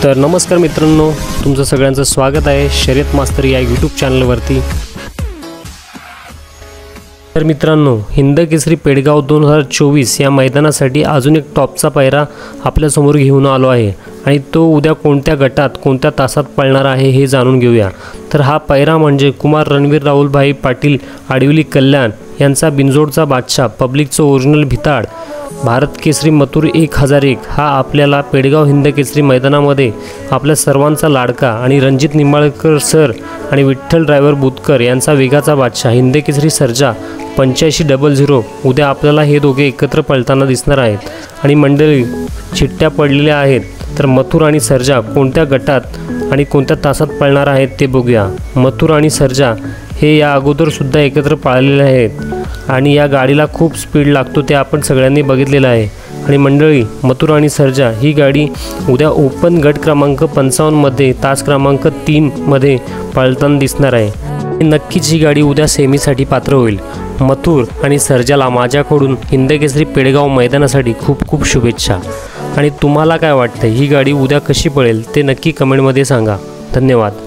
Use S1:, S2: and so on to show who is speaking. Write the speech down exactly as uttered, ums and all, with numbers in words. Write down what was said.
S1: तर नमस्कार मित्रांनो, तुमचं सगळ्यांचं स्वागत आहे शर्यत मास्तर या यूट्यूब चॅनलवरती। तर मित्रांनो, हिंद केसरी पेडगाव दोन हजार चोवीस या मैदानासाठी अजून एक टॉपचा पायरा आपल्यासमोर घेऊन आलो आहे आणि तो उद्या कोणत्या गटात कोणत्या तासात पळणार आहे हे जाणून घेऊया। तर हा पायरा म्हणजे कुमार रणवीर राहुलभाई पाटील आडिवली कल्याण यांचा बिनजोडचा बादशाह, पब्लिकचं ओरिजिनल भिताड, भारत केसरी मथुर एक हजार एक हा आपल्याला पेडगाव हिंद केसरी मैदानामध्ये आपल्या सर्वांचा लाडका आणि रणजित निंबाळकर सर आणि विठ्ठल ड्रायव्हर बुतकर यांचा वेगाचा बादशाह हिंद केसरी सर्जा पंच्याऐंशी डबल झिरो उद्या आपल्याला हे दोघे एकत्र पळताना दिसणार आहेत। आणि मंडळी, चिठ्ठ्या पडलेल्या आहेत, तर मथुर आणि सर्जा कोणत्या गटात आणि कोणत्या तासात पळणार आहेत ते बघूया। मथुर आणि सर्जा हे या अगोदर सुद्धा एकत्र पळालेले आहेत आणि या गाडीला खूप स्पीड लागतो ते आपण सगळ्यांनी बघितलेलं आहे। आणि मंडळी, मथुर आणि सर्जा ही गाडी उद्या ओपन गट क्रमांक पंचावन्नमध्ये तास क्रमांक तीनमध्ये पळताना दिसणार आहे। नक्कीच ही गाडी उद्या सेमीसाठी पात्र होईल। मथुर आणि सर्जाला माझ्याकडून हिंद केसरी पेडगाव मैदानासाठी खूप खूप शुभेच्छा। आणि तुम्हाला काय वाटतं, ही गाडी उद्या कशी पळेल ते नक्की कमेंटमध्ये सांगा। धन्यवाद।